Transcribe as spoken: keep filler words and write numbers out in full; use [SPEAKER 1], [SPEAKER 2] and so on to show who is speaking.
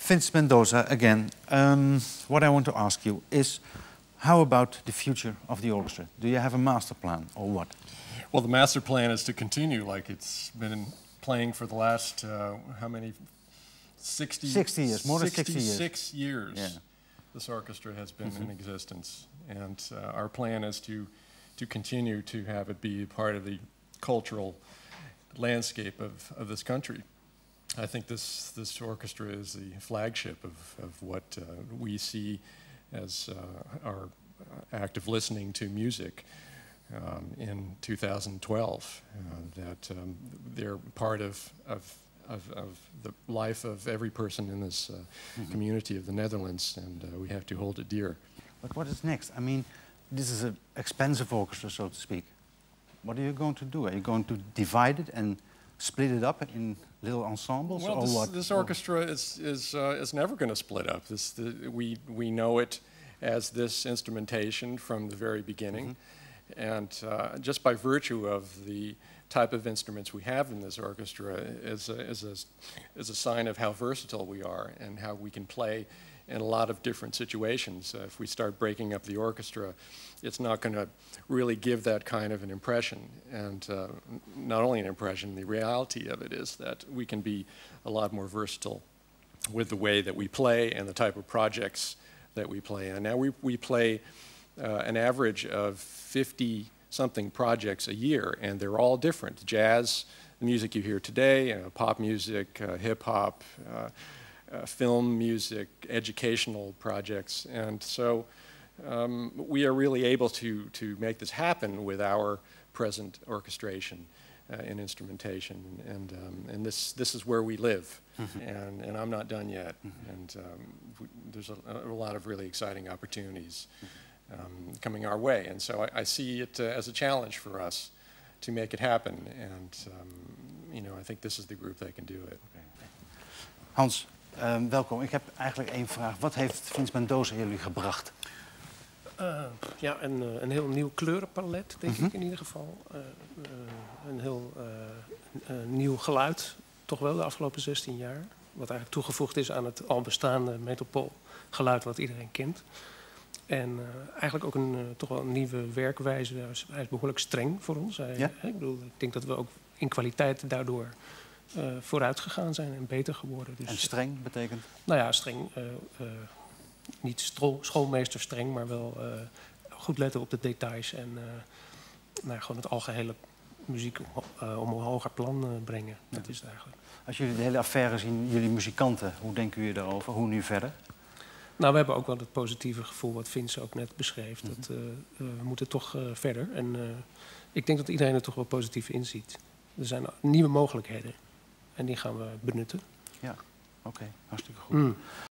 [SPEAKER 1] Vince Mendoza again. Um, what I want to ask you is, how about the future of the orchestra? Do you have a master plan or what?
[SPEAKER 2] Well, the master plan is to continue like it's been playing for the last, uh, how many? sixty,
[SPEAKER 1] sixty years, more than sixty years.
[SPEAKER 2] sixty-six years.
[SPEAKER 1] Yeah.
[SPEAKER 2] This orchestra has been
[SPEAKER 1] Mm-hmm.
[SPEAKER 2] in existence. And uh, our plan is to, to continue to have it be part of the cultural landscape of, of this country. I think this, this orchestra is the flagship of, of what uh, we see as uh, our active listening to music um, in two thousand twelve. Uh, that um, they're part of, of, of, of the life of every person in this uh, mm-hmm. community of the Netherlands, and uh, we have to hold it dear.
[SPEAKER 1] But what is next? I mean, this is an expensive orchestra, so to speak. What are you going to do? Are you going to divide it and split it up in little ensembles,
[SPEAKER 2] well,
[SPEAKER 1] or
[SPEAKER 2] this,
[SPEAKER 1] what?
[SPEAKER 2] This orchestra is is uh, is never going to split up. This the, we we know it as this instrumentation from the very beginning, mm-hmm. and uh, just by virtue of the type of instruments we have in this orchestra is a, is a is a sign of how versatile we are and how we can play in a lot of different situations. Uh, if we start breaking up the orchestra, it's not going to really give that kind of an impression. And uh, not only an impression, the reality of it is that we can be a lot more versatile with the way that we play and the type of projects that we play. And now we, we play uh, an average of fifty-something projects a year, and they're all different. Jazz, the music you hear today, uh, pop music, uh, hip-hop, uh, Uh, film music, educational projects, and so um, we are really able to to make this happen with our present orchestration uh, and instrumentation, and um, and this this is where we live, mm-hmm. and and I'm not done yet, mm-hmm. and um, w there's a, a lot of really exciting opportunities um, coming our way, and so I, I see it uh, as a challenge for us to make it happen, and um, you know, I think this is the group that can do it.
[SPEAKER 1] Okay. Hans. Um, welkom. Ik heb eigenlijk één vraag. Wat heeft Vince Mendoza jullie gebracht?
[SPEAKER 3] Uh, ja, een, een heel nieuw kleurenpalet, denk
[SPEAKER 1] mm-hmm.
[SPEAKER 3] ik in ieder geval. Uh, uh, een heel uh, een nieuw geluid, toch wel de afgelopen zestien jaar. Wat eigenlijk toegevoegd is aan het al bestaande metropoolgeluid wat iedereen kent. En uh, eigenlijk ook een, uh, toch wel een nieuwe werkwijze. Hij is, hij is behoorlijk streng voor ons. Hij,
[SPEAKER 1] ja?
[SPEAKER 3] ik bedoel, ik denk dat we ook in kwaliteit daardoor Uh, vooruit gegaan zijn en beter geworden. Dus,
[SPEAKER 1] en streng betekent?
[SPEAKER 3] Nou ja, streng. Uh, uh, niet schoolmeester streng, maar wel uh, goed letten op de details en uh, nou, gewoon het algehele muziek uh, om een hoger plan uh, brengen. Ja. Dat is het eigenlijk.
[SPEAKER 1] Als jullie de hele affaire zien, jullie muzikanten, hoe denken jullie daarover? Hoe nu verder?
[SPEAKER 3] Nou, we hebben ook wel het positieve gevoel wat Vince ook net beschreef. Mm-hmm. Dat, uh, uh, we moeten toch uh, verder. En uh, ik denk dat iedereen er toch wel positief inziet. Er zijn nieuwe mogelijkheden. En die gaan we benutten.
[SPEAKER 1] Ja, oké. Okay. Hartstikke goed.
[SPEAKER 3] Mm.